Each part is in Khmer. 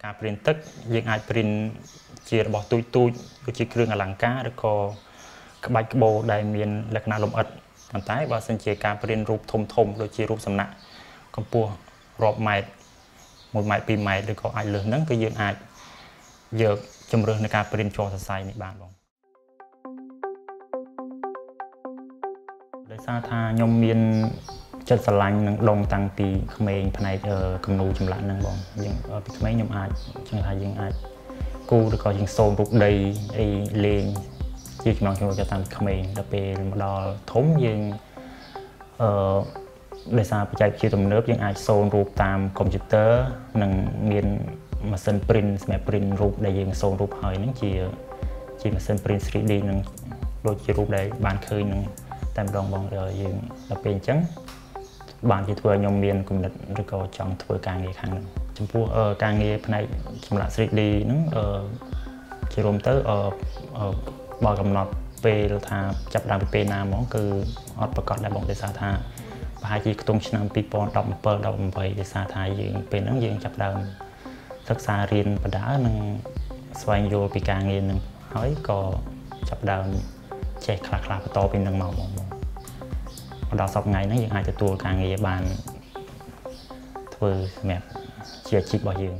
ការព្រិនទឹកយើងអាចព្រិនជារបស់ទូចដូចជាគ្រឿងអលង្ការឬក៏ក្បាច់ក្បូរដែលមានលក្ខណៈលម្អិតប៉ុន្តែបើសិនជាការព្រិនរូបធំដូចជារូបសំណាក់កម្ពស់រាប់ម៉ែត្រ1ម៉ែត្រ2ម៉ែត្រឬក៏អាចលើសហ្នឹងគឺយើងអាចយកជំរើសនៃការព្រិនជ័រសរសៃនេះបានបងដោយសារថាខ្ញុំមានចិត្តស្រឡាញ់នឹងដងតាំងពីក្មេងផ្នែកគំនូរចម្លាក់ហ្នឹងបងយើងពីក្មេងខ្ញុំអាចចឹងថាយើងអាចគូឬក៏យើងសូមរូបដីអីលេងជាចំណងចំណុចតាំងពីក្មេងដល់ពេលមកដល់ធំយើងដោយសារបច្ចេកវិទ្យាទំនើបយើងអាចសូនរូបតាមកុំព្យូទ័រនិងមានម៉ាស៊ីន print សម្រាប់ print រូបដែលយើងសូនរូបហើយហ្នឹងជាម៉ាស៊ីន print 3D នឹងដូចជារូបដែលបានឃើញនឹងតែម្ដងបងយើងដល់ពេលអញ្ចឹងបានជាធ្វើឲ្យខ្ញុំមានគំនិតឬក៏ចង់ធ្វើការងារខាងហ្នឹងចំពោះការងារផ្នែកចម្លាក់ 3D ហ្នឹងជារួមទៅបើកំណត់ពេលថាចាប់ដើមពីពេលណាហ្មងគឺអត់ប្រកាសដែរបងដោយសារថាប្រហែលជាខ្ទង់ឆ្នាំ2017 18ដោយសារថាយើងពេលហ្នឹងយើងចាប់ដើមសិក្សារៀនបដានិងស្វែងយល់ពីការងារហ្នឹងហើយក៏ចាប់ដើមចេះខ្លះបន្តពីនឹងមកបងដល់សប្តាហ៍ថ្ងៃហ្នឹងយើងអាចទទួលការងារបានធ្វើសម្រាប់ជាអាជីពរបស់យើង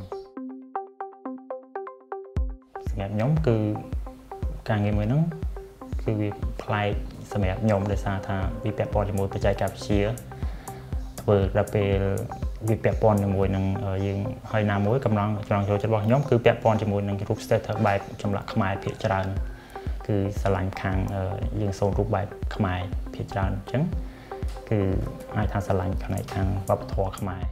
សម្រាប់ខ្ញុំគឺការងារមួយហ្នឹងគឺវាប្លែកសម្រាប់ខ្ញុំដោយសារថាវាពាក់ព័ន្ធជាមួយបច្ចេកវិទ្យាធ្វើដល់ពេលវាពាក់ព័ន្ធជាមួយនឹងយើងហើយណាមួយកំឡុងចូលចិត្តរបស់ខ្ញុំគឺពាក់ព័ន្ធជាមួយនឹងរូប status បែបចម្លាក់ខ្មែរភាគច្រើនគឺស្រឡាញ់ខាងយើងសូនរូបបែបខ្មែរភាគច្រើនអញ្ចឹងគឺអាចថាស្រឡាញ់ផ្នែកខាងវប្បធម៌ខ្មែរ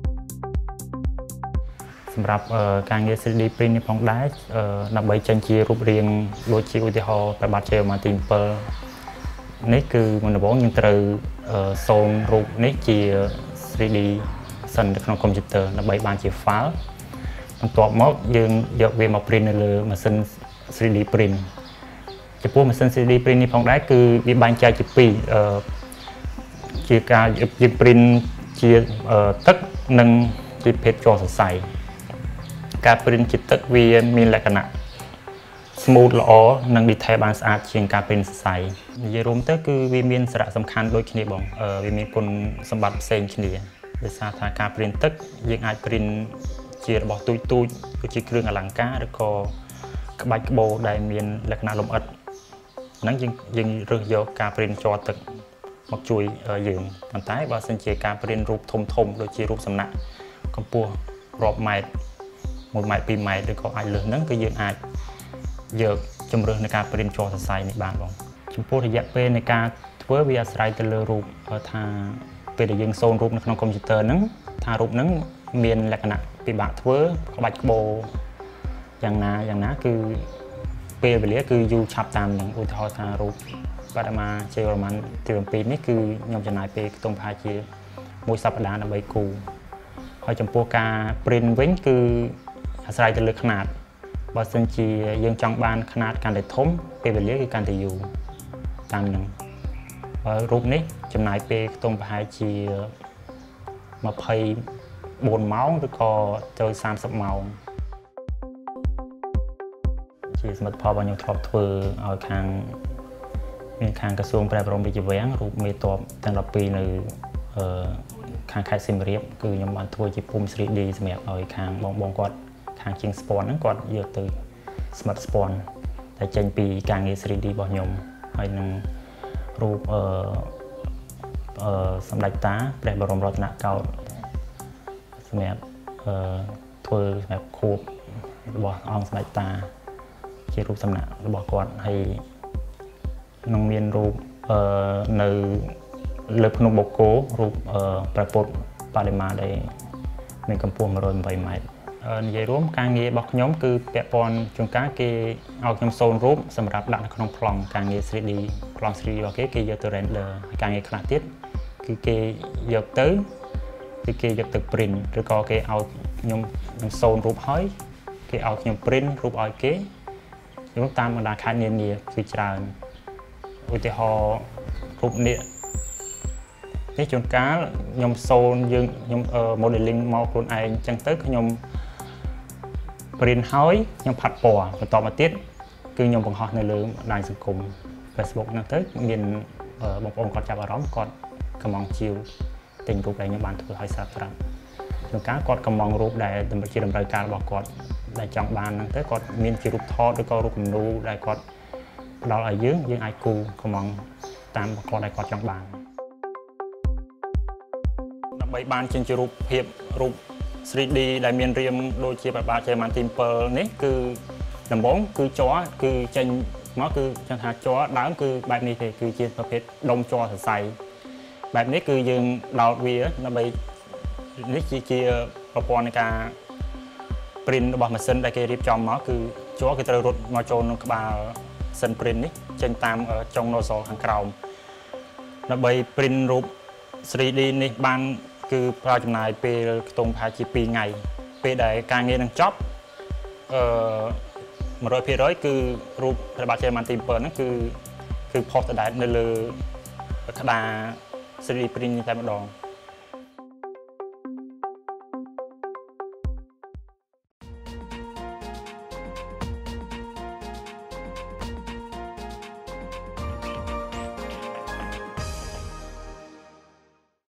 សម្រាប់ការងារ 3D print នេះផងដែរដើម្បីចេញជារូបរាងដូចជាឧទាហរណ៍ព្រះបាទជ័យវរ្ម័នទី7នេះគឺមុនដំបូងយើងត្រូវសូនរូបនេះជា 3D សិននៅក្នុងកុំព្យូទ័រដើម្បីបានជា file បន្ទាប់មកយើងយកវាមក print នៅលើម៉ាស៊ីន 3D print ចំពោះម៉ាស៊ីន 3D print នេះផងដែរគឺវាបែងចែកជាពីរជាការយើង print ជាទឹកនិងជាភេទជ័រសរសៃការ print ជាទឹកវាមានលក្ខណៈ smooth ល្អនិង detail បានស្អាតជាងការ print សរសៃនិយាយរួមទៅគឺវាមានសារៈសំខាន់ដូចគ្នាបងវាមានគុណសម្បត្តិផ្សេងគ្នាដោយសារថាការ print ទឹកយើងអាច print ជារបស់ទូចដូចជាគ្រឿងអលង្ការឬក៏ក្បាច់ក្បូរដែលមានលក្ខណៈលម្អិតហ្នឹងយើងរើសយកការ print ជ័រទឹកមកជួយយើងប៉ុន្តែបើសិនជាការ print រូបធំដូចជារូបសំណាក់កម្ពស់រាប់ម៉ែត្រ1ម៉ែត្រ2ម៉ែត្រឬក៏អាចលើសហ្នឹងគឺយើងអាចយកជំរើសនៃការ print ជ័រសរសៃនេះបានបងចំពោះរយៈពេលនៃការធ្វើវាអាស្រ័យទៅលើរូបថាពេលដែលយើងសូនរូបនៅក្នុងកុំព្យូទ័រហ្នឹងថារូបហ្នឹងមានលក្ខណៈពិបាកធ្វើក្បាច់ក្បូរយ៉ាងណាគឺពេលវេលាគឺយូរឆាប់តាមនឹងឧទាហរណ៍ថារូបបដិមាជ័យវរ្ម័នទី7នេះគឺខ្ញុំចំណាយពេលខ្ទង់ប្រហែលជាមួយសប្តាហ៍ដើម្បីគូរហើយចំពោះការ print វិញគឺអាស្រ័យទៅលើຂະຫນាតបើសិនជាយើងចង់បានຂະຫນាតកាន់តែធំពេលវេលាគឺកាន់តែយូរតាមនឹងហើយរូបនេះចំណាយពេលខ្ទង់ប្រហែលជា24ម៉ោងឬក៏ទៅ30ម៉ោងជាសមិទ្ធផលរបស់ខ្ញុំធ្លាប់ធ្វើឲ្យខាងក្រសួងព្រះបរមរាជវាំងរូបមេតបទាំង12នៅខាងខេត្តសៀមរាបគឺខ្ញុំបានធ្វើជាភូមិ 3D សម្រាប់ឲ្យខាងបងគាត់ខាងជាងស្ពាន់ហ្នឹងគាត់យកទៅស្មិទ្ធស្ពាន់តែចេញពីការងារ 3D របស់ខ្ញុំហើយនឹងរូបសម្ដេចតាព្រះបរមរតនកោដ្ឋសម្រាប់ធ្វើសម្រាប់ខួបរបស់អង្គសម្ដេចតាជារូបសំណាក់របស់គាត់ហើយនឹងមានរូបនៅលើភ្នំបូកគោរូបព្រះពុទ្ធបដិមាដែលមានកម្ពស់108ម៉ែត្រនិយាយរួមការងាររបស់ខ្ញុំគឺពាក់ព័ន្ធជួនកាលគេឲ្យខ្ញុំសូនរូបសម្រាប់ដាក់នៅក្នុងប្លង់ការងារ 3D ប្លង់ 3D របស់គេយកទៅ render ហើយការងារខ្លះទៀតគឺគេយកទៅ print ឬក៏គេឲ្យខ្ញុំសូនរូបហើយគេឲ្យខ្ញុំ print រូបឲ្យគេខ្ញុំតាមបណ្ដាខេត្តនានាគឺច្រើនឧទាហរណ៍រូបនេះជួនកាលខ្ញុំសូនខ្ញុំ modeling មកខ្លួនឯងអញ្ចឹងទៅខ្ញុំ print ហើយខ្ញុំផាត់ពណ៌បន្តមកទៀតគឺខ្ញុំបង្ហោះនៅលើបណ្ដាញសង្គម Facebook ហ្នឹងទៅមានបងប្អូនគាត់ចាប់អារម្មណ៍គាត់កំងជាវទិញរូបដែលខ្ញុំបានធ្វើឲ្យសាប្រាប់ជួនកាលគាត់កំងរូបដែលជាតម្រូវការរបស់គាត់ដែលចង់បានហ្នឹងទៅគាត់មានជារូបថតឬក៏រូបគំនូរដែលគាត់ផ្ដល់ឲ្យយើងអាចគូកំងតាមគាត់ដែលគាត់ចង់បានដើម្បីបានចេញជារូបភាពរូប 3D ដែលមានរាងដូចជាប្របាទជ័យម៉ាន់ទី7នេះគឺដំបូងគឺជ័រគឺចេញមកគឺចង់ថាជ័រដើមគឺបែបនេះទេគឺជាប្រភេទដុំជ័រសរសៃបែបនេះគឺយើងដោតវាដើម្បីនេះជាប្រព័ន្ធនៃការ print របស់ម៉ាស៊ីនដែលគេរៀបចំមកគឺជ័រគេត្រូវរត់មកចូលក្នុងក្បាលសិន print នេះចេញតាមចុង nozzle ខាងក្រោមដើម្បី print រូប 3D នេះបានគឺប្រើចំណាយពេលខ្ទង់ប្រហែលជា2ថ្ងៃពេលដែលការងារនឹងចប់100% គឺរូបព្រះបាទជ័យម៉ាន់ទី7ហ្នឹងគឺផុសទៅដែរនៅលើក្តារ 3D print តែម្ដង